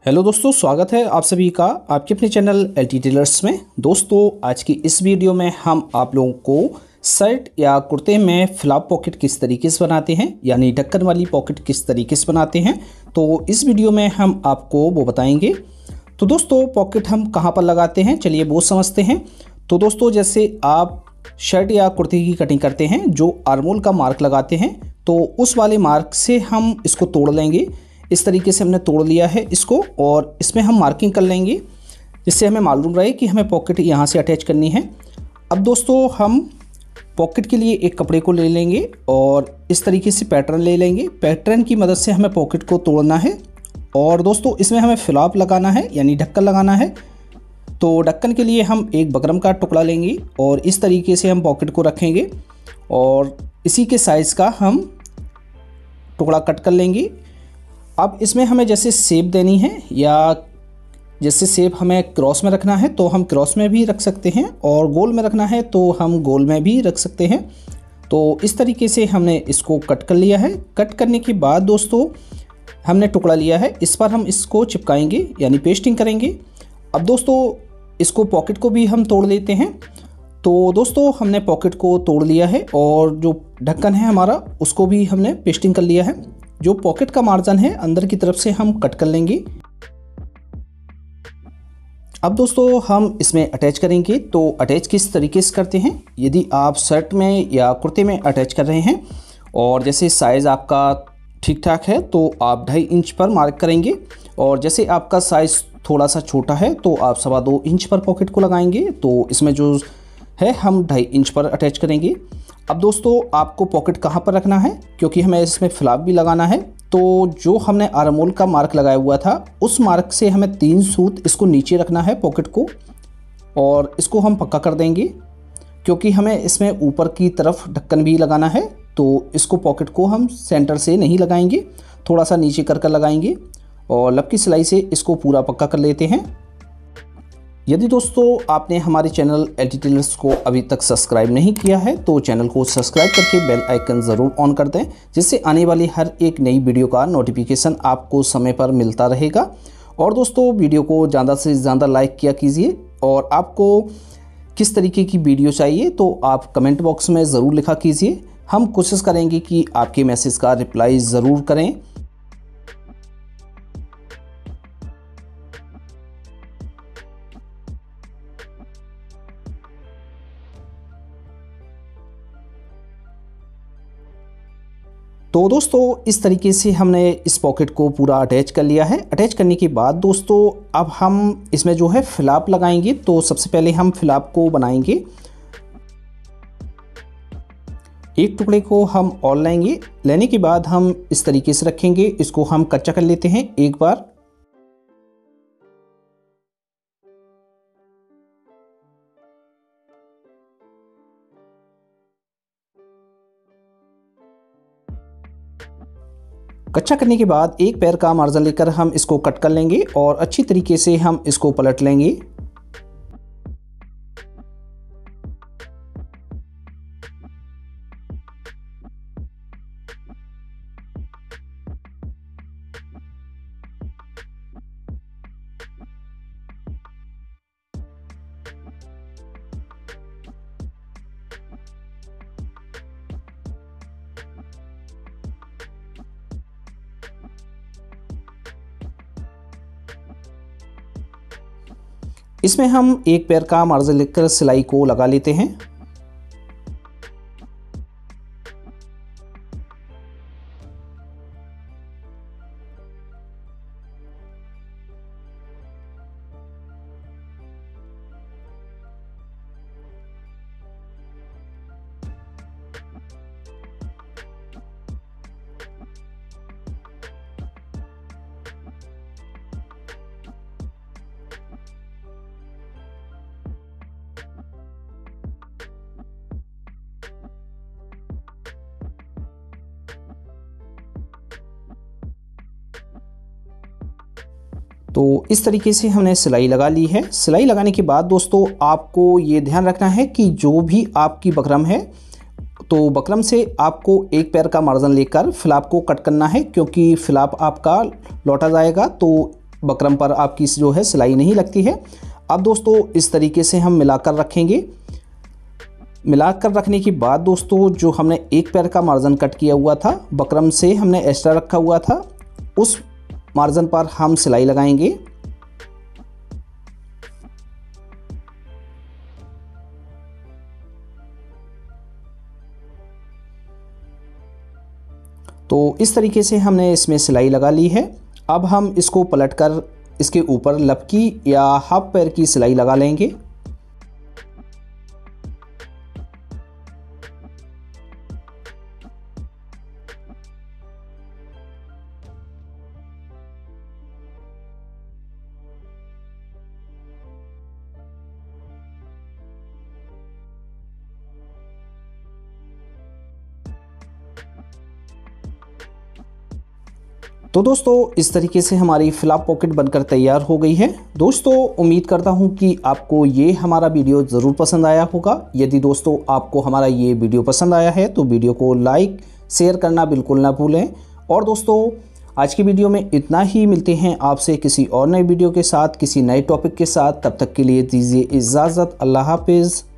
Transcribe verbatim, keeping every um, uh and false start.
Hello दोस्तों, स्वागत है आप सभी का आपके अपने चैनल एल टी टेलर्स में। दोस्तों, आज की इस वीडियो में हम आप लोगों को शर्ट या कुर्ते में फ्लैप पॉकेट किस तरीके से बनाते हैं, यानी ढक्कन वाली पॉकेट किस तरीके से बनाते हैं, तो इस वीडियो में हम आपको वो बताएंगे। तो दोस्तों, पॉकेट हम कहाँ पर लगाते हैं, चलिए वो समझते हैं। तो दोस्तों, जैसे आप शर्ट या कुर्ते की कटिंग करते हैं, जो आर्मोल का मार्क लगाते हैं, तो उस वाले मार्क से हम इसको तोड़ लेंगे। इस तरीके से हमने तोड़ लिया है इसको, और इसमें हम मार्किंग कर लेंगे जिससे हमें मालूम रहे कि हमें पॉकेट यहाँ से अटैच करनी है। अब दोस्तों, हम पॉकेट के लिए एक कपड़े को ले लेंगे और इस तरीके से पैटर्न ले लेंगे। पैटर्न की मदद से हमें पॉकेट को तोड़ना है। और दोस्तों, इसमें हमें फ्लैप लगाना है, यानी ढक्कन लगाना है। तो ढक्कन के लिए हम एक बकरम का टुकड़ा लेंगे और इस तरीके से हम पॉकेट को रखेंगे और इसी के साइज़ का हम टुकड़ा कट कर लेंगे। अब इसमें हमें जैसे शेप देनी है, या जैसे शेप हमें क्रॉस में रखना है तो हम क्रॉस में भी रख सकते हैं, और गोल में रखना है तो हम गोल में भी रख सकते हैं। तो इस तरीके से हमने इसको कट कर लिया है। कट करने के बाद दोस्तों, हमने टुकड़ा लिया है, इस पर हम इसको चिपकाएंगे, यानी पेस्टिंग करेंगे। अब दोस्तों, इसको पॉकेट को भी हम तोड़ लेते हैं। तो दोस्तों, हमने पॉकेट को तोड़ लिया है और जो ढक्कन है हमारा, उसको भी हमने पेस्टिंग कर लिया है। जो पॉकेट का मार्जिन है अंदर की तरफ से हम कट कर लेंगे। अब दोस्तों, हम इसमें अटैच करेंगे। तो अटैच किस तरीके से करते हैं, यदि आप शर्ट में या कुर्ते में अटैच कर रहे हैं और जैसे साइज़ आपका ठीक ठाक है तो आप ढाई इंच पर मार्क करेंगे, और जैसे आपका साइज़ थोड़ा सा छोटा है तो आप सवा दो इंच पर पॉकेट को लगाएंगे। तो इसमें जो है हम ढाई इंच पर अटैच करेंगे। अब दोस्तों, आपको पॉकेट कहाँ पर रखना है, क्योंकि हमें इसमें फ्लैप भी लगाना है। तो जो हमने आर्मोल का मार्क लगाया हुआ था, उस मार्क से हमें तीन सूत इसको नीचे रखना है पॉकेट को, और इसको हम पक्का कर देंगे, क्योंकि हमें इसमें ऊपर की तरफ ढक्कन भी लगाना है। तो इसको पॉकेट को हम सेंटर से नहीं लगाएंगे, थोड़ा सा नीचे कर कर लगाएंगे और लब की सिलाई से इसको पूरा पक्का कर लेते हैं। यदि दोस्तों आपने हमारे चैनल एल टी टेलर्स को अभी तक सब्सक्राइब नहीं किया है तो चैनल को सब्सक्राइब करके बेल आइकन ज़रूर ऑन कर दें, जिससे आने वाली हर एक नई वीडियो का नोटिफिकेशन आपको समय पर मिलता रहेगा। और दोस्तों, वीडियो को ज़्यादा से ज़्यादा लाइक किया कीजिए, और आपको किस तरीके की वीडियो चाहिए तो आप कमेंट बॉक्स में ज़रूर लिखा कीजिए। हम कोशिश करेंगे कि आपके मैसेज का रिप्लाई ज़रूर करें। तो दोस्तों, इस तरीके से हमने इस पॉकेट को पूरा अटैच कर लिया है। अटैच करने के बाद दोस्तों, अब हम इसमें जो है फ्लैप लगाएंगे। तो सबसे पहले हम फ्लैप को बनाएंगे। एक टुकड़े को हम और लेंगे। लेने के बाद हम इस तरीके से रखेंगे, इसको हम कच्चा कर लेते हैं एक बार। कच्चा करने के बाद एक पैर का मार्जिन लेकर हम इसको कट कर लेंगे और अच्छी तरीके से हम इसको पलट लेंगे। इसमें हम एक पैर का मार्जिन लेकर सिलाई को लगा लेते हैं। तो इस तरीके से हमने सिलाई लगा ली है। सिलाई लगाने के बाद दोस्तों, आपको ये ध्यान रखना है कि जो भी आपकी बकरम है, तो बकरम से आपको एक पैर का मार्जिन लेकर फ्लैप को कट करना है, क्योंकि फ्लैप आपका लौटा जाएगा। तो बकरम पर आपकी जो है सिलाई नहीं लगती है। अब दोस्तों इस तरीके से हम मिलाकर रखेंगे। मिलाकर रखने के बाद दोस्तों जो हमने एक पैर का मार्जिन कट किया हुआ था, बकरम से हमने एक्स्ट्रा रखा हुआ था, उस मार्जिन पर हम सिलाई लगाएंगे। तो इस तरीके से हमने इसमें सिलाई लगा ली है। अब हम इसको पलटकर इसके ऊपर लपकी या हाफ पैर की सिलाई लगा लेंगे। तो दोस्तों इस तरीके से हमारी फ्लैप पॉकेट बनकर तैयार हो गई है। दोस्तों उम्मीद करता हूं कि आपको ये हमारा वीडियो ज़रूर पसंद आया होगा। यदि दोस्तों आपको हमारा ये वीडियो पसंद आया है तो वीडियो को लाइक शेयर करना बिल्कुल ना भूलें। और दोस्तों आज की वीडियो में इतना ही, मिलते हैं आपसे किसी और नए वीडियो के साथ, किसी नए टॉपिक के साथ। तब तक के लिए दीजिए इजाज़त। अल्लाह हाफिज़।